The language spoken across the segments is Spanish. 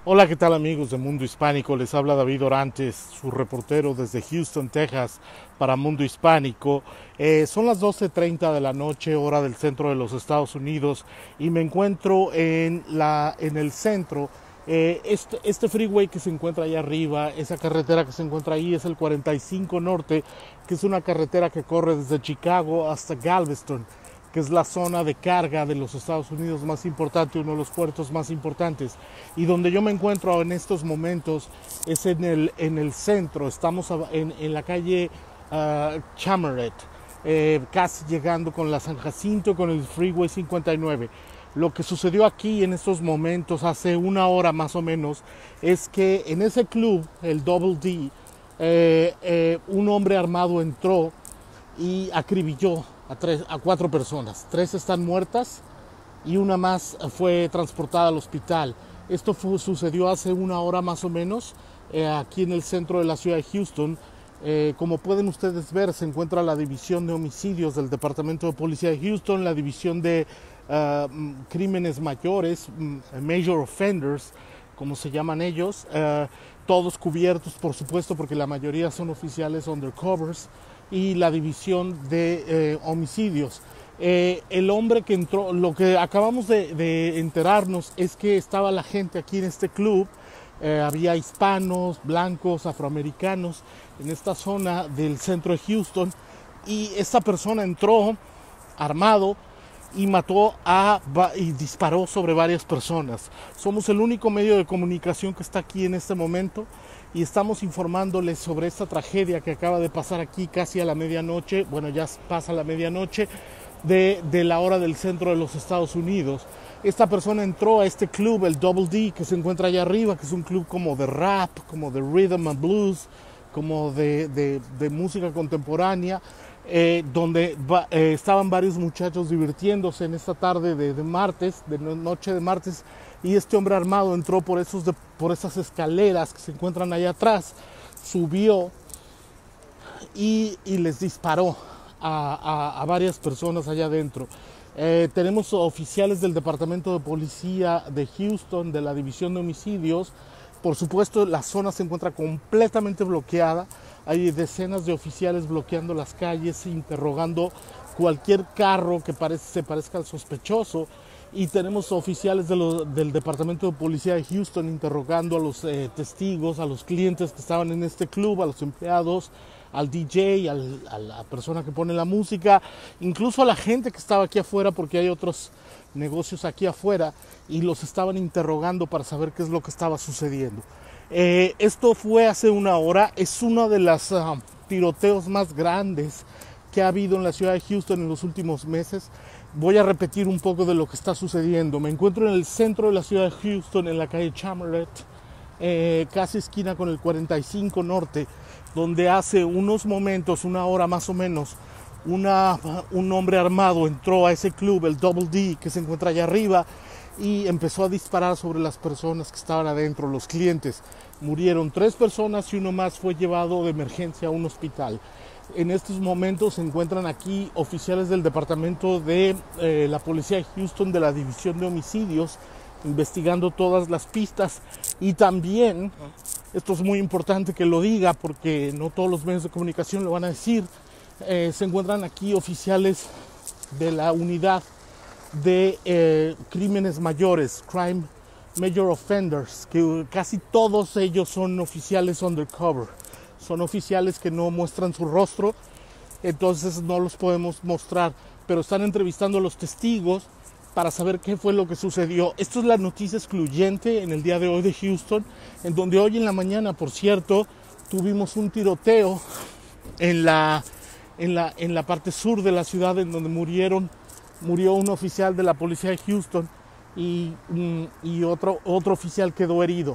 Hola, ¿qué tal amigos de Mundo Hispánico? Les habla David Orantes, su reportero desde Houston, Texas, para Mundo Hispánico. Son las 12:30 de la noche, hora del centro de los Estados Unidos, y me encuentro en el centro. Este freeway que se encuentra ahí arriba, esa carretera que se encuentra ahí es el 45 Norte, que es una carretera que corre desde Chicago hasta Galveston, que es la zona de carga de los Estados Unidos más importante, uno de los puertos más importantes. Y donde yo me encuentro en estos momentos es en el centro. Estamos en la calle Chamaret, casi llegando con la San Jacinto, con el Freeway 59. Lo que sucedió aquí en estos momentos, hace una hora más o menos, es que en ese club, el Double D, un hombre armado entró y acribilló a 4 personas. 3 están muertas y una más fue transportada al hospital. Esto sucedió hace una hora más o menos, aquí en el centro de la ciudad de Houston. Como pueden ustedes ver, se encuentra la división de homicidios del Departamento de Policía de Houston, la división de crímenes mayores, major offenders, como se llaman ellos, todos cubiertos, por supuesto, porque la mayoría son oficiales undercovers, y la división de homicidios. El hombre que entró, lo que acabamos de enterarnos es que estaba la gente aquí en este club, había hispanos, blancos, afroamericanos en esta zona del centro de Houston, y esta persona entró armado y y disparó sobre varias personas. Somos el único medio de comunicación que está aquí en este momento y estamos informándoles sobre esta tragedia que acaba de pasar aquí casi a la medianoche. Bueno, ya pasa la medianoche de la hora del centro de los Estados Unidos. Esta persona entró a este club, el Double D, que se encuentra allá arriba, que es un club como de rap, como de rhythm and blues, como de música contemporánea, donde estaban varios muchachos divirtiéndose en esta tarde de martes, de noche de martes, y este hombre armado entró por esas escaleras que se encuentran allá atrás, subió y les disparó a varias personas allá adentro. Tenemos oficiales del Departamento de Policía de Houston, de la División de Homicidios. Por supuesto, la zona se encuentra completamente bloqueada. Hay decenas de oficiales bloqueando las calles, interrogando cualquier carro que se parezca al sospechoso. Y tenemos oficiales del Departamento de Policía de Houston interrogando a los testigos, a los clientes que estaban en este club, a los empleados, al DJ, a la persona que pone la música, incluso a la gente que estaba aquí afuera, porque hay otros negocios aquí afuera, y los estaban interrogando para saber qué es lo que estaba sucediendo. Esto fue hace una hora. Es uno de los tiroteos más grandes que ha habido en la ciudad de Houston en los últimos meses. Voy a repetir un poco de lo que está sucediendo. Me encuentro en el centro de la ciudad de Houston, en la calle Chamaret, casi esquina con el 45 Norte, donde hace unos momentos, una hora más o menos, un hombre armado entró a ese club, el Double D, que se encuentra allá arriba, y empezó a disparar sobre las personas que estaban adentro, los clientes. Murieron 3 personas y uno más fue llevado de emergencia a un hospital. En estos momentos se encuentran aquí oficiales del Departamento de la Policía de Houston, de la División de Homicidios, investigando todas las pistas. Y también, esto es muy importante que lo diga porque no todos los medios de comunicación lo van a decir, se encuentran aquí oficiales de la unidad de crímenes mayores, crime major offenders, que casi todos ellos son oficiales undercover. Son oficiales que no muestran su rostro, entonces no los podemos mostrar, pero están entrevistando a los testigos para saber qué fue lo que sucedió. Esto es la noticia excluyente en el día de hoy de Houston, en donde hoy en la mañana, por cierto, tuvimos un tiroteo en la parte sur de la ciudad, en donde murió un oficial de la policía de Houston y otro oficial quedó herido.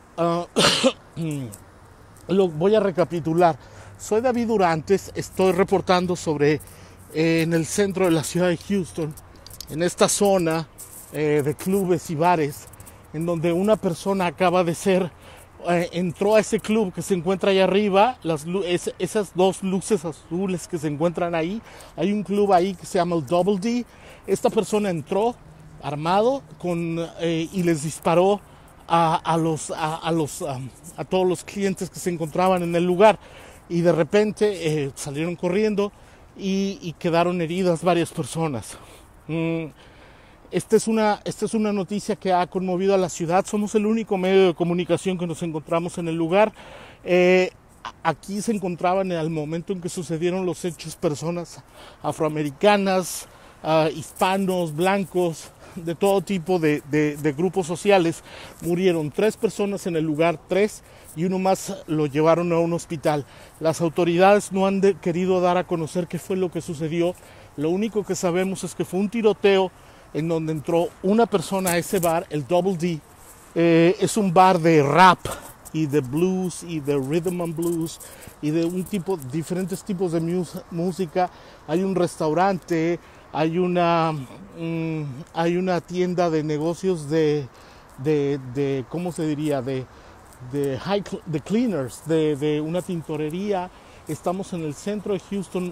Lo voy a recapitular. Soy David Urantes, estoy reportando sobre en el centro de la ciudad de Houston, en esta zona de clubes y bares, en donde una persona acaba de entró a ese club que se encuentra ahí arriba, esas 2 luces azules que se encuentran ahí. Hay un club ahí que se llama el Double D. Esta persona entró armado y les disparó a todos los clientes que se encontraban en el lugar, y de repente salieron corriendo y quedaron heridas varias personas. Esta es una noticia que ha conmovido a la ciudad. Somos el único medio de comunicación que nos encontramos en el lugar. Aquí se encontraban al momento en que sucedieron los hechos personas afroamericanas, hispanos, blancos, de todo tipo de grupos sociales. Murieron 3 personas en el lugar, 3, y uno más lo llevaron a un hospital. Las autoridades no han querido dar a conocer qué fue lo que sucedió. Lo único que sabemos es que fue un tiroteo en donde entró una persona a ese bar, el Double D. Es un bar de rap y de blues y de rhythm and blues y de diferentes tipos de música. Hay un restaurante, hay una tienda de negocios de ¿cómo se diría? De cleaners, de una tintorería. Estamos en el centro de Houston,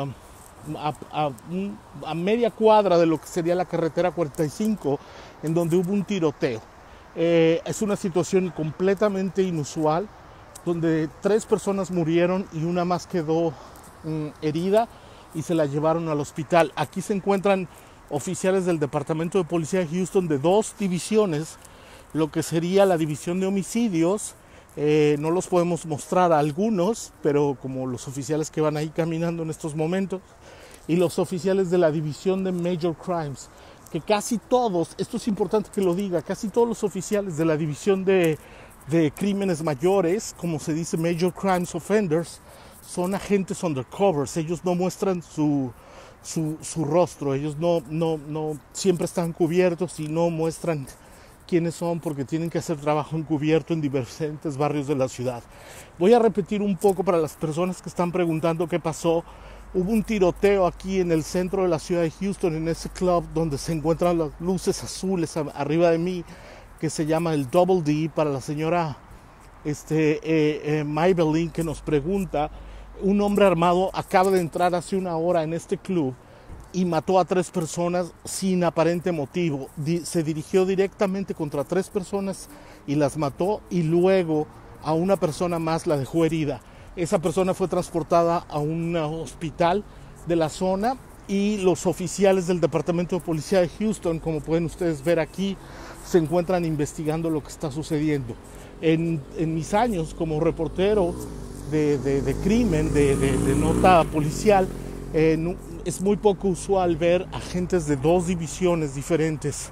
a media cuadra de lo que sería la carretera 45, en donde hubo un tiroteo. Es una situación completamente inusual, donde 3 personas murieron y una más quedó herida y se la llevaron al hospital. Aquí se encuentran oficiales del Departamento de Policía de Houston de 2 divisiones, lo que sería la división de homicidios. No los podemos mostrar a algunos, pero como los oficiales que van ahí caminando en estos momentos, y los oficiales de la división de Major Crimes, que casi todos, esto es importante que lo diga, casi todos los oficiales de la división de crímenes mayores, como se dice Major Crimes Offenders, son agentes undercovers. Ellos no muestran su rostro, ellos no siempre están cubiertos y no muestran quiénes son, porque tienen que hacer trabajo encubierto en diferentes barrios de la ciudad. Voy a repetir un poco para las personas que están preguntando qué pasó. Hubo un tiroteo aquí en el centro de la ciudad de Houston, en ese club donde se encuentran las luces azules arriba de mí, que se llama el Double D. Para la señora Maybelline, que nos pregunta, un hombre armado acaba de entrar hace una hora en este club y mató a 3 personas sin aparente motivo. Se dirigió directamente contra 3 personas y las mató, y luego a una persona más la dejó herida. Esa persona fue transportada a un hospital de la zona, y los oficiales del Departamento de Policía de Houston, como pueden ustedes ver aquí, se encuentran investigando lo que está sucediendo. En mis años como reportero de crimen, de nota policial, es muy poco usual ver agentes de 2 divisiones diferentes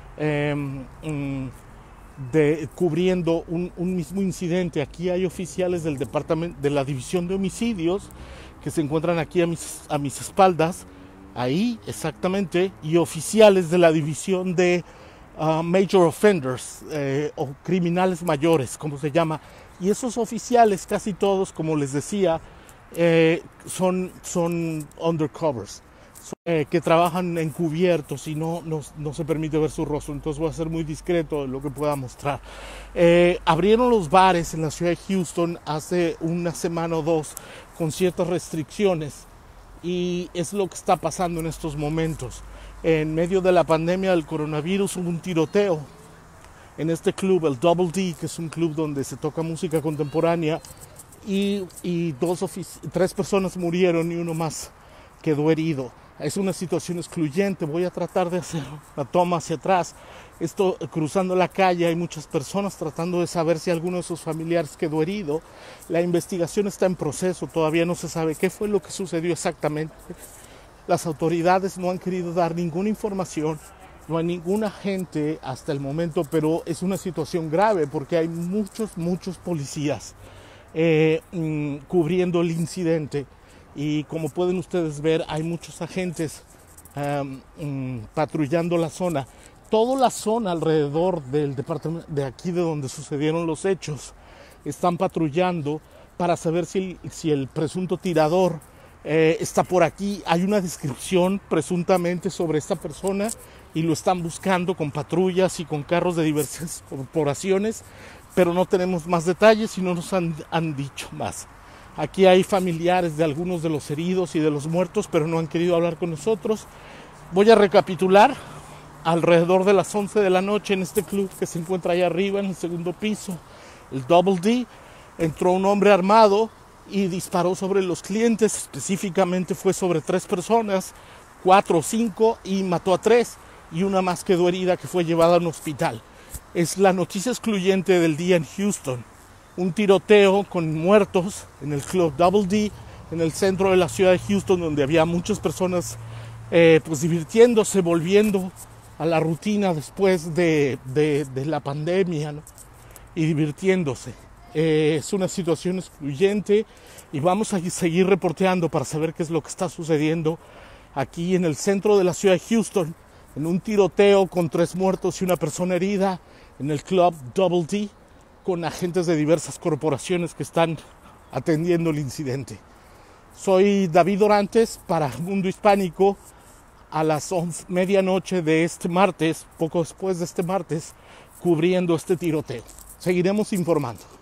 cubriendo un mismo incidente. Aquí hay oficiales del departamento de la división de homicidios que se encuentran aquí a mis espaldas, ahí exactamente, y oficiales de la división de major offenders, o criminales mayores, como se llama. Y esos oficiales, casi todos, como les decía, son undercovers, que trabajan encubiertos y no se permite ver su rostro. Entonces voy a ser muy discreto en lo que pueda mostrar. Abrieron los bares en la ciudad de Houston hace una semana o 2 con ciertas restricciones, y es lo que está pasando en estos momentos. En medio de la pandemia del coronavirus hubo un tiroteo en este club, el Double D, que es un club donde se toca música contemporánea, y 3 personas murieron y uno más quedó herido. Es una situación excluyente. Voy a tratar de hacer la toma hacia atrás. Cruzando la calle hay muchas personas tratando de saber si alguno de sus familiares quedó herido. La investigación está en proceso, todavía no se sabe qué fue lo que sucedió exactamente. Las autoridades no han querido dar ninguna información, no hay ningún agente hasta el momento, pero es una situación grave porque hay muchos policías cubriendo el incidente, y como pueden ustedes ver hay muchos agentes patrullando la zona. Toda la zona alrededor del departamento de aquí de donde sucedieron los hechos están patrullando para saber si el presunto tirador está por aquí. Hay una descripción presuntamente sobre esta persona y lo están buscando con patrullas y con carros de diversas corporaciones, pero no tenemos más detalles y no nos han dicho más. Aquí hay familiares de algunos de los heridos y de los muertos, pero no han querido hablar con nosotros. Voy a recapitular. alrededor de las 11 de la noche en este club que se encuentra allá arriba en el segundo piso, el Double D, entró un hombre armado y disparó sobre los clientes. Específicamente fue sobre 3 personas, 4 o 5, y mató a 3 y una más quedó herida, que fue llevada a un hospital. Es la noticia excluyente del día en Houston. Un tiroteo con muertos en el club Double D en el centro de la ciudad de Houston, donde había muchas personas pues divirtiéndose, volviendo a la rutina después de la pandemia, ¿no? Y divirtiéndose. Es una situación excluyente y vamos a seguir reporteando para saber qué es lo que está sucediendo aquí en el centro de la ciudad de Houston, en un tiroteo con 3 muertos y una persona herida en el club Double D, con agentes de diversas corporaciones que están atendiendo el incidente. Soy David Orantes para Mundo Hispánico, a las 11:30 de este martes, poco después de este martes, cubriendo este tiroteo. Seguiremos informando.